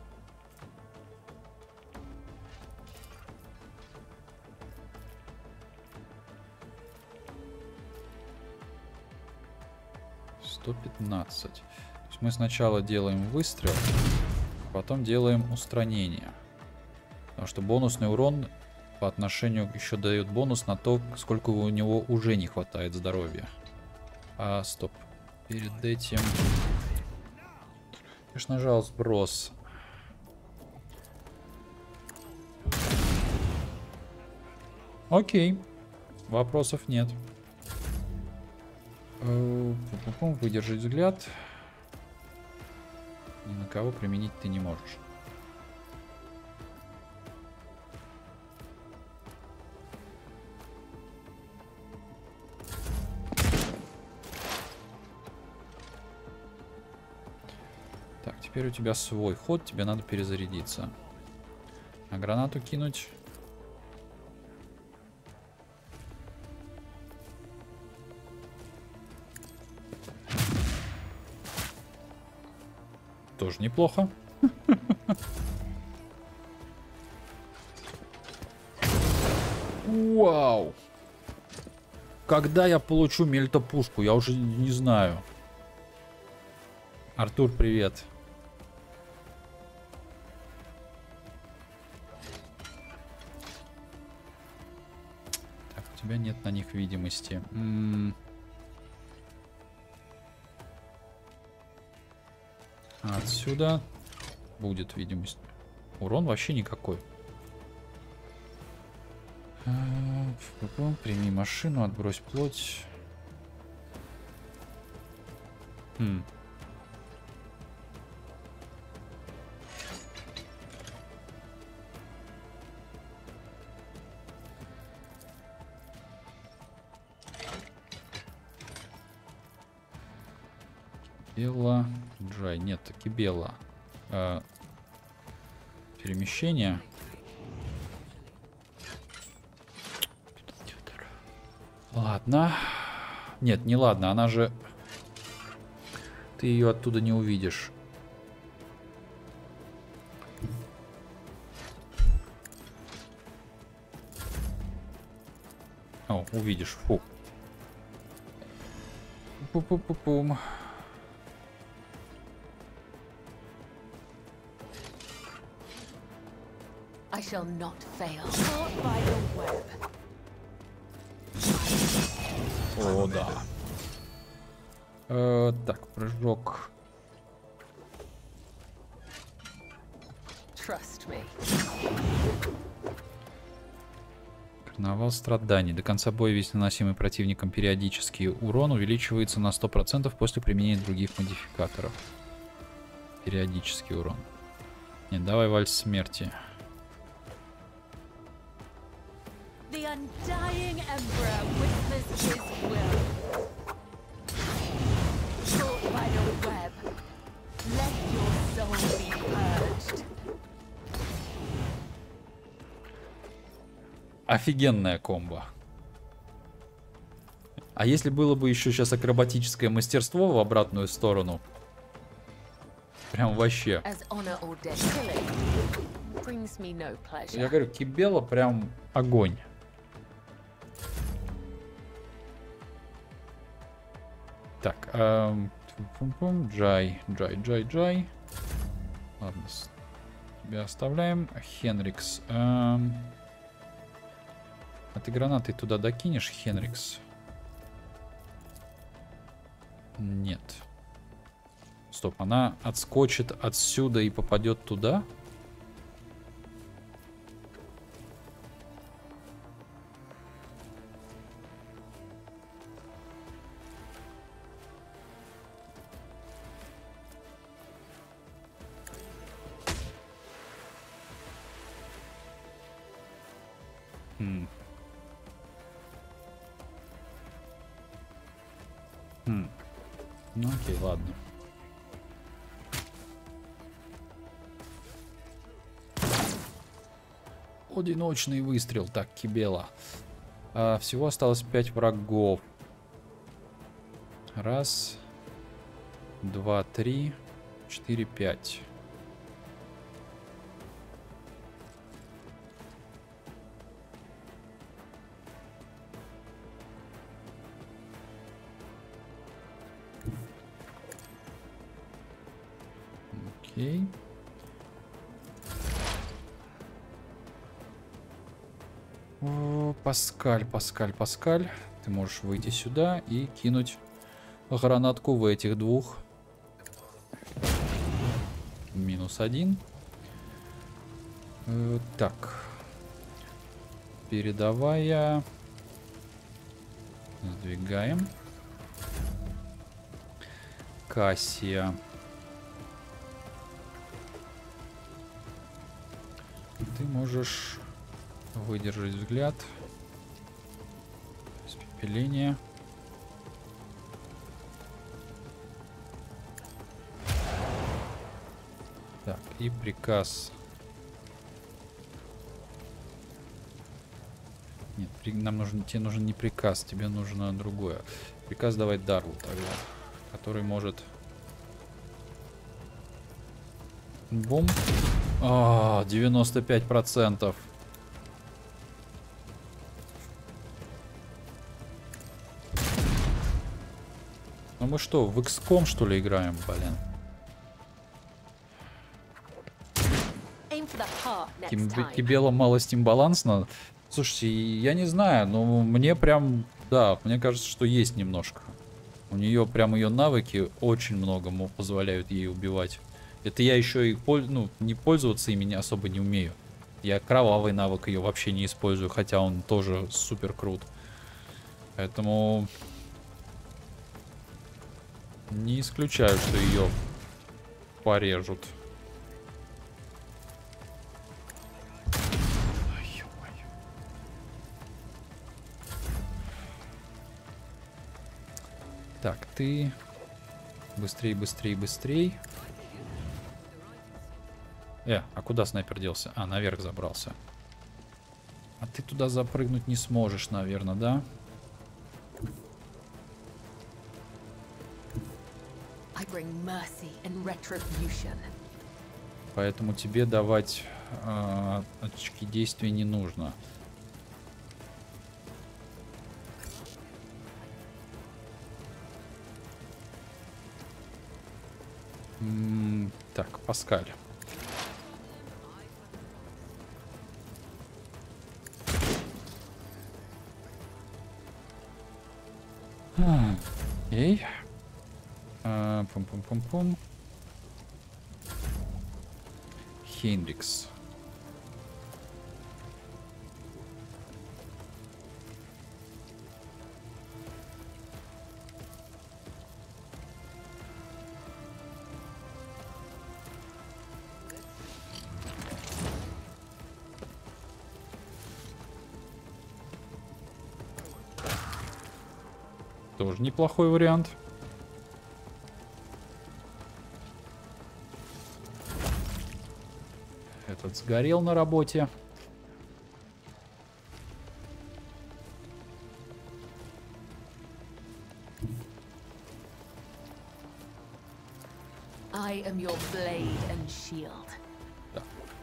сто пятнадцать. То есть мы сначала делаем выстрел, потом делаем устранение. Потому что бонусный урон по отношению еще дает бонус на то, сколько у него уже не хватает здоровья. А, стоп. Перед этим... Конечно, нажал сброс. Окей. Вопросов нет. Выдержать взгляд. Ни на кого применить ты не можешь. Так, теперь у тебя свой ход, тебе надо перезарядиться. А гранату кинуть... Тоже неплохо. Вау. Когда я получу мельтопушку, я уже не знаю. Артур, привет. Так, у тебя нет на них видимости. М-м- Отсюда будет видимость. Урон вообще никакой. Прими машину, отбрось плоть. Хм. Белла, Джай, нет, таки Белла. А, перемещение. Ладно. Нет, не ладно, она же... Ты ее оттуда не увидишь. О, увидишь, фу. Пу-пу-пу-пум. I shall not fail. Caught by the web. О, да. Э, так, прыжок. Trust me. Карнавал страданий. До конца боя весь наносимый противником периодический урон увеличивается на сто процентов после применения других модификаторов. Периодический урон. Нет, давай вальс смерти. The undying emperor witnessed his will. Caught by the web. Let your soul be purged. Офигенная комбо. А если было бы еще сейчас акробатическое мастерство в обратную сторону? Прям вообще. As honor or death killing brings me no pleasure. Я говорю, Кибела прям огонь. Так, эм, пум-пум, Джай, Джай, Джай, Джай. Ладно, тебя оставляем. Хенрикс. Эм, а ты гранатой туда докинешь, Хенрикс? Нет. Стоп, она отскочит отсюда и попадет туда? Хм. Хм. Ну окей, ладно. Одиночный выстрел. Так, Кибела. А, всего осталось пять врагов. Раз, два, три, четыре, пять. Окей. О, Паскаль, Паскаль, Паскаль. Ты можешь выйти сюда и кинуть гранатку в этих двух. Минус один. Э, так. Передавая. Сдвигаем. Кассия. Ты можешь выдержать взгляд. Испепеление. Так, и приказ. Нет, при... нам нужен, тебе нужен не приказ, тебе нужно другое. Приказ давать Дарлу тогда, который может... Бум. А, девяносто пять процентов. Ну мы что, в икс ком что ли играем, блин? Кибела мало стимбалансно. Слушайте, я не знаю, но мне прям, да, мне кажется, что есть немножко. У нее прям ее навыки очень много позволяют ей убивать. Это я еще и ну, не пользоваться ими особо не умею. Я кровавый навык ее вообще не использую, хотя он тоже супер крут. Поэтому не исключаю, что ее порежут. Так, ты быстрей, быстрей, быстрей. Э, а куда снайпер делся? А, наверх забрался. А ты туда запрыгнуть не сможешь, наверное, да? Поэтому тебе давать э, очки действий не нужно. М-м, так, Паскаль. Окей. А, пум-пум-пум-пум. Хейнрикс. Тоже неплохой вариант. Этот сгорел на работе. I am your blade and shield. Да.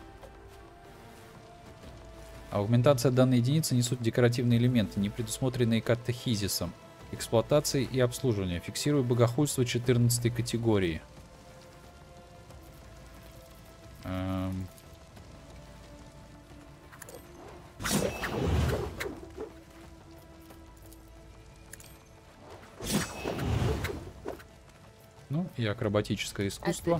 Аугментация данной единицы несут декоративные элементы, не предусмотренные катехизисом, эксплуатацией и обслуживанием. Фиксируй богохульство четырнадцатой категории. Эм... Ну и акробатическое искусство.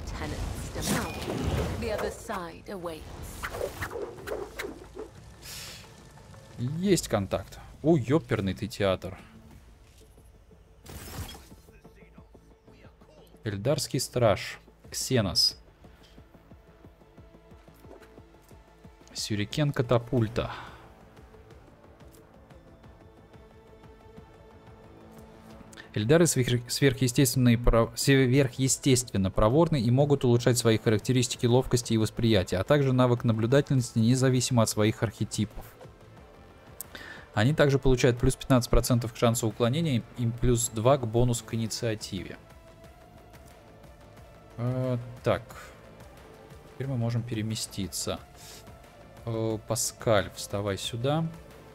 Есть контакт. О, ёперный ты театр. Эльдарский страж. Ксенос. Сюрикен катапульта. Эльдары сверхъестественные, сверхъестественно проворны и могут улучшать свои характеристики ловкости и восприятия, а также навык наблюдательности независимо от своих архетипов. Они также получают плюс пятнадцать процентов к шансу уклонения и плюс два к бонусу к инициативе. Э, так. Теперь мы можем переместиться. Э, Паскаль, вставай сюда.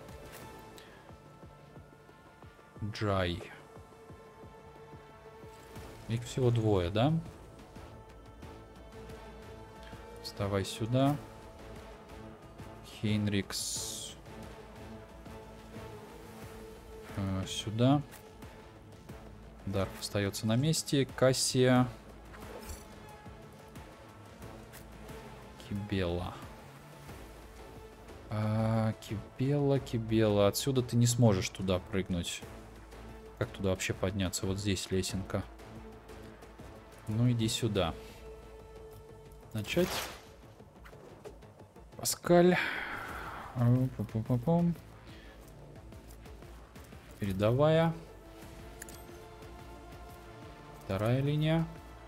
Джай. Их всего двое, да? Вставай сюда. Хейнрикс. Э, сюда. Дарф остается на месте. Кассия. Кибела. А, Кибела, Кибела. Отсюда ты не сможешь туда прыгнуть. Как туда вообще подняться? Вот здесь лесенка. Ну, иди сюда. Начать. Паскаль. Пу-пу-пу-пум. Передовая. Вторая линия.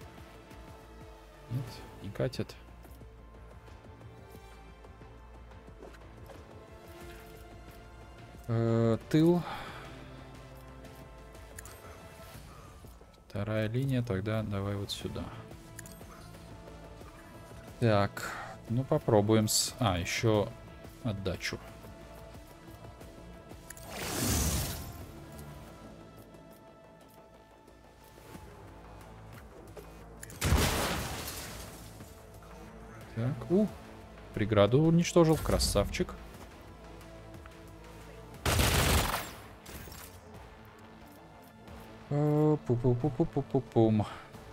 Нет, не катит. Э, тыл. Вторая линия, тогда давай вот сюда. Так, ну попробуем с... А, еще отдачу. Так, у, преграду уничтожил, красавчик. Пу-пу-пу-пу-пу-пу-пум.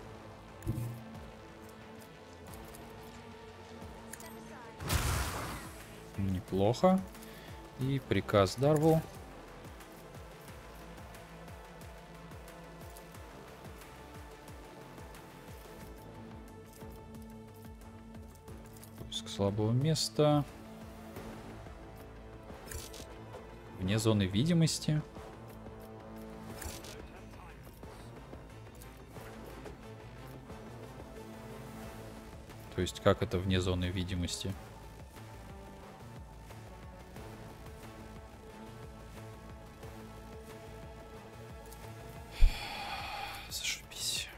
Неплохо. И приказ Дарву. Поиск слабого места. Вне зоны видимости. То есть, как это вне зоны видимости? Зашибись.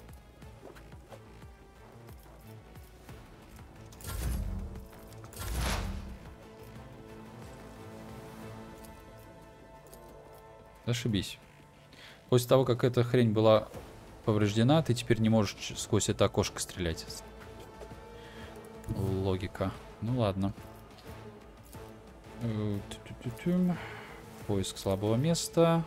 Зашибись. После того, как эта хрень была повреждена, ты теперь не можешь сквозь это окошко стрелять. Логика. Ну ладно. Поиск слабого места.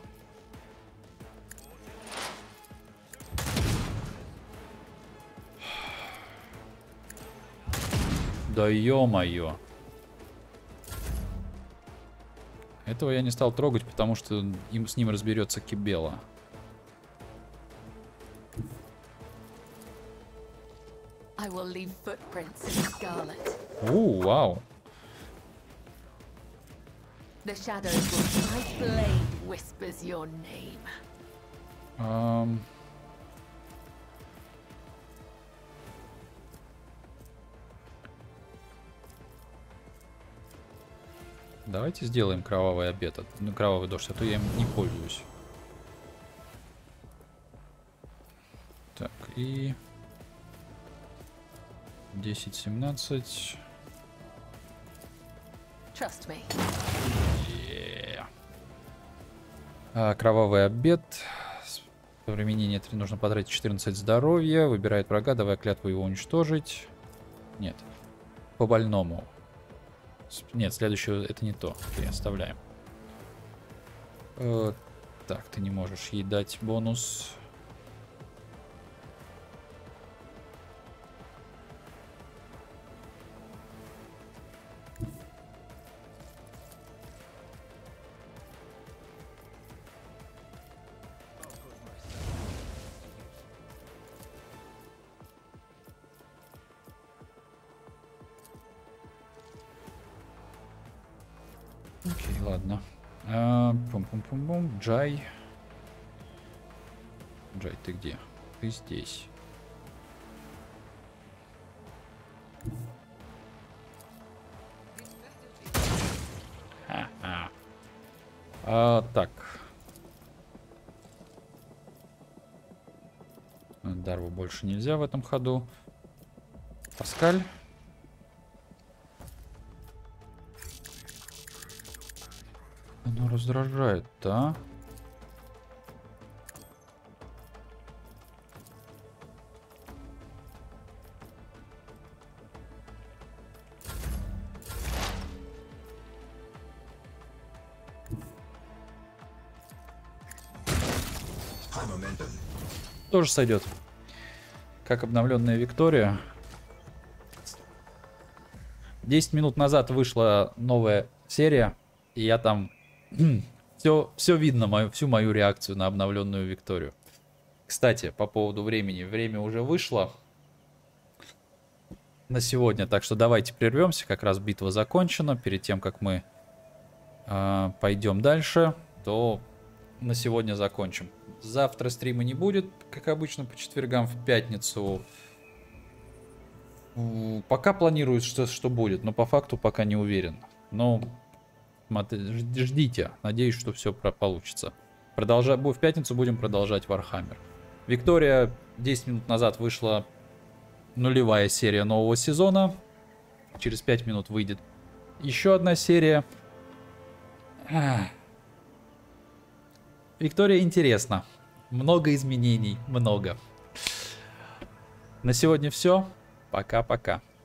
Да ё-моё. Этого я не стал трогать, потому что им, с ним разберется Кибела. I will leave footprints in scarlet. У, вау. The shadows will... My blade whispers your name. Ам. Давайте сделаем кровавый обед. Ну, кровавый дождь, а то я им не пользуюсь. Так, и... десять семнадцать. Trust me. Yeah. А, кровавый обед. Применение три нужно потратить четырнадцать здоровья. Выбирает врага, давай клятву его уничтожить. Нет. По больному. Нет, следующее это не то. Окей, оставляем. Э, так, ты не можешь ей дать бонус. Окей, ладно. А, пум-пум-пум-пум. Джай. Джай, ты где? Ты здесь. А-а. А, так. Дарву больше нельзя в этом ходу. Паскаль. Оно раздражает, да? Тоже сойдет. Как обновленная Виктория. десять минут назад вышла новая серия, и я там... все, все видно, мою, всю мою реакцию на обновленную Викторию. Кстати, по поводу времени. Время уже вышло на сегодня, так что давайте прервемся. Как раз битва закончена. Перед тем, как мы э, пойдем дальше, то на сегодня закончим. Завтра стрима не будет, как обычно, по четвергам, в пятницу. Пока планирую, что, что будет, но по факту пока не уверен. Но ждите, надеюсь, что все получится. Продолжа... В пятницу будем продолжать Warhammer. Виктория, десять минут назад вышла нулевая серия нового сезона. Через пять минут выйдет еще одна серия. Виктория интересна. Много изменений, много. На сегодня все. Пока-пока.